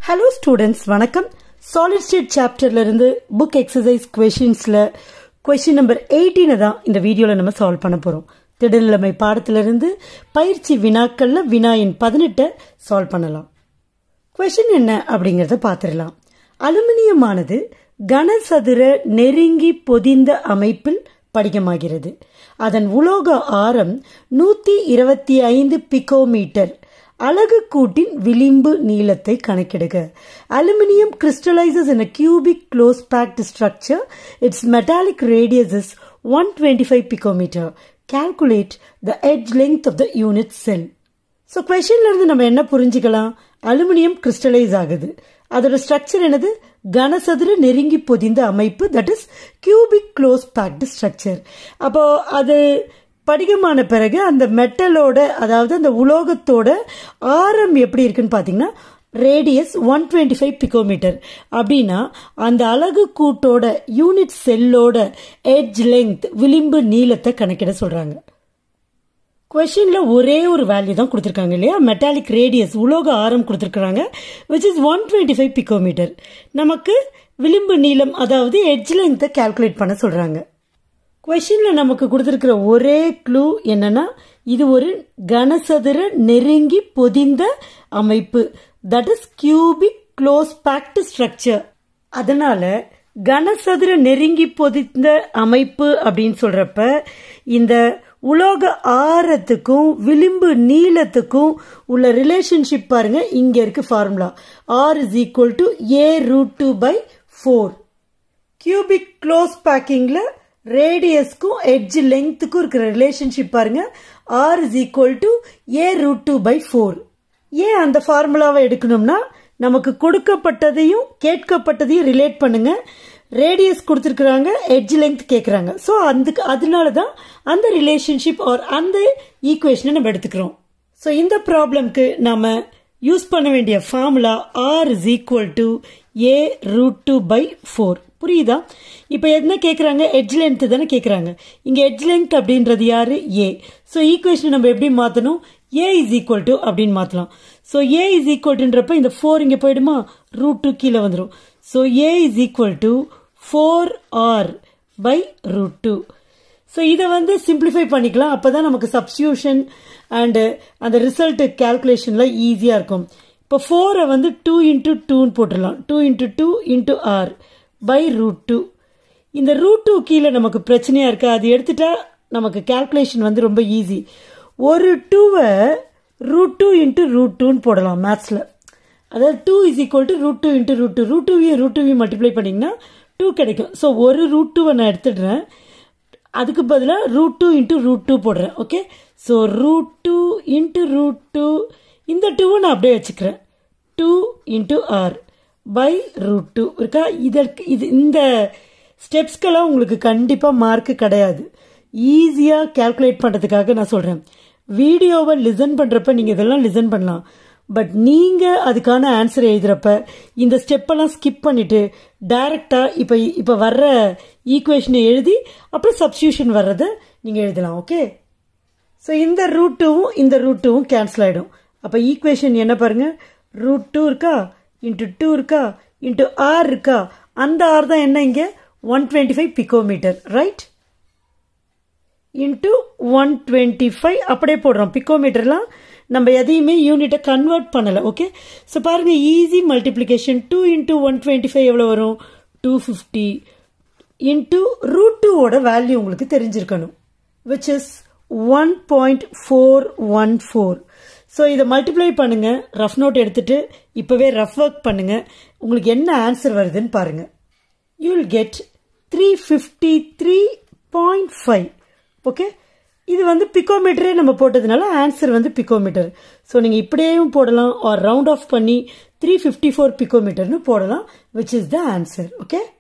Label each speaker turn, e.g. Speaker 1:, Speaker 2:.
Speaker 1: Hello students, வணக்கம். Solid state chapterல இருந்து book exercise questionsல question number 18 தான் இந்த வீடியோல நம்ம சால்வ் பண்ண போறோம். திடநிலைமை பாடத்துல இருந்து பயிற்சி வினாக்கள்ல வினா எண் 18 சால்வ் பண்ணலாம். question என்ன அப்படிங்கறத பாத்துறலாம். அலுமினியமானது கனசதுர நெருங்கி பொதிந்த அமைப்பில் படிகமாகிறது. அதன் உலோக ஆரம் 125 பிகோமீட்டர். அலகு கூட்டின் விளிம்பு நீளத்தை கணக்கிடுக. Aluminium crystallizes in a cubic close packed structure. Its metallic radius is 125 picometer. Calculate the edge length of the unit cell. So questionல இருந்து நம்ம என்ன புரிஞ்சுக்கலாம்? அலுமினியம் கிறிஸ்டலைஸ் ஆகுது. அதோட ஸ்ட்ரக்சர் என்னது? கனசதுர நெருங்கி பொதிந்த அமைப்பு, that is cubic close packed structure. அப்போ அது படிகமான பிறகு அந்த மெட்டலோட, அதாவது அந்த உலோகத்தோட ஆரம் எப்படி இருக்குன்னு பாத்தீங்கன்னா ரேடியஸ் 125 பிகோமீட்டர். அப்படின்னா அந்த அலகு கூட்டோட யூனிட் செல்லோட எட்ஜ் லெங்த் விளிம்பு நீளத்தை கணக்கிட சொல்றாங்க. கொஸ்டின்ல ஒரே ஒரு வேல்யூ தான் கொடுத்திருக்காங்க இல்லையா? மெட்டாலிக் ரேடியஸ் உலோக ஆரம் கொடுத்திருக்காங்க, which is 125 பிகோமீட்டர். நமக்கு விளிம்பு நீளம், அதாவது எட்ஜ் லெங்த்தை கால்குலேட் பண்ண சொல்றாங்க. கொஸ்டின்ல நமக்கு கொடுத்திருக்கிற ஒரே க்ளூ என்னன்னா, இது ஒரு கனசதுர நெருங்கி பொதிந்த அமைப்பு, that is cubic close packed structure. அதனால கனசதுர நெருங்கி பொதிந்த அமைப்பு அப்படின்னு சொல்றப்ப இந்த உலோக ஆரத்துக்கும் விளிம்பு நீளத்துக்கும் உள்ள ரிலேஷன்ஷிப் பாருங்க. இங்க இருக்கு formula, R is equal to A√2/4. Cubic close பேக்கிங்ல ரேடியஸ்க்கும் எட்ஜ் லெங்த்துக்கும் இருக்கிற ரிலேஷன்ஷிப் பாருங்க, R is equal to A√2/4. ஏன் அந்த ஃபார்முலாவை எடுக்கணும்னா, நமக்கு கொடுக்கப்பட்டதையும் கேட்கப்பட்டதையும் ரிலேட் பண்ணுங்க. ரேடியஸ் கொடுத்திருக்கிறாங்க, எட்ஜ் லெங்த் கேட்கறாங்க. ஸோ அதனாலதான் அந்த ரிலேஷன்ஷிப் ஆர் அந்த ஈக்குவேஷனை நம்ம எடுத்துக்கிறோம். ஸோ இந்த ப்ராப்ளம்க்கு நாம யூஸ் பண்ண வேண்டிய formula R is equal to A√2/4. புரியுதா? இப்ப என்ன கேக்குறாங்க? எட்ஜ் லென்த் தானே கேக்குறாங்க. இங்க எட்ஜ் லென்த் அப்படின்றது யாரு? A. சோ ஈக்குவேஷன் நம்ம எப்படி மாத்தணும்? A is equal to அப்படின்னு மாத்தலாம். சோ A is equal toன்றப்ப இந்த 4 இங்க போயிடுமா? √2 கீழே வந்துரும். So A is equal to 4R/√2. So இத வந்து சிம்பிளிஃபை பண்ணிக்கலாம். அப்பதான் நமக்கு சப்ஸ்டிடியூஷன் அண்ட் அந்த ரிசல்ட் கால்குலேஷன்ல ஈஸியா இருக்கும். இப்போ 4 வந்து 2 into 2 போட்டுடலாம். 2 into 2 into R/√2. இந்த √2 கீழே நமக்கு பிரச்சனையா இருக்கு, அது எடுத்துட்டா நமக்கு கால்குலேஷன் வந்து ரொம்ப ஈஸி. ஒரு 2வை √2 into √2 போடலாம் மேத்ஸ்ல. அதாவது 2 is equal to √2 into √2. √2வையும் மல்டிப்ளை பண்ணீங்கன்னா 2 கிடைக்கும். ஸோ ஒரு √2வை நான் எடுத்துடுறேன், அதுக்கு பதிலாக √2 into √2 போடுறேன். ஓகே, ஸோ √2 into √2, இந்த 2வை நான் அப்படியே வச்சுக்கிறேன். 2 into R/√2 இருக்கா? இந்த ஸ்டெப்ஸ்க்கெல்லாம் உங்களுக்கு கண்டிப்பா மார்க் கிடையாது. ஈஸியா கால்குலேட் பண்றதுக்காக நான் சொல்றேன். வீடியோவை லிசன் பண்றப்ப நீங்க இதெல்லாம் லிசன் பண்ணலாம். பட் நீங்க அதுக்கான ஆன்சர் எழுதுறப்ப இந்த ஸ்டெப் எல்லாம் ஸ்கிப் பண்ணிட்டு டைரக்டா இப்ப வர்ற ஈக்குவேஷனை எழுதி அப்புறம் சப்ஸ்டிடியூஷன் வர்றத நீங்க எழுதலாம். ஓகே, சோ இந்த √2வும் இந்த √2வும் கேன்சல் ஆயிடும். அப்ப ஈக்குவேஷன் என்ன பாருங்க, √2 இருக்கா, இன்டு 2 இருக்கா, இன்டு R இருக்கா. அந்த R தான் என்ன இங்க 125 பிகோமீட்டர், ரைட்? இன்டு 125 அப்படியே போடுறோம். பிகோமீட்டர்லாம் நம்ம எதையுமே யூனிட்டை கன்வெர்ட் பண்ணல. ஓகே, ஸோ பாருங்க, ஈஸி மல்டிப்ளிகேஷன். 2 into 125 எவ்வளவு வரும்? 250 இன்டு √2ஓட வேல்யூ உங்களுக்கு தெரிஞ்சிருக்கணும், which is 1.414. ஸோ இதை மல்டிப்ளை பண்ணுங்க. ரஃப் நோட் எடுத்துட்டு இப்பவே ரஃப் ஒர்க் பண்ணுங்க. உங்களுக்கு என்ன ஆன்சர் வருதுன்னு பாருங்க. You will get 353.5. ஓகே, இது வந்து பிகோமீட்டரே நம்ம போட்டதுனால ஆன்சர் வந்து பிகோமீட்டர். ஸோ நீங்க இப்படியேவும் போடலாம், ஆர் ரவுண்ட் ஆஃப் பண்ணி 354 பிகோமீட்டர்னு போடலாம், which is the answer. Okay.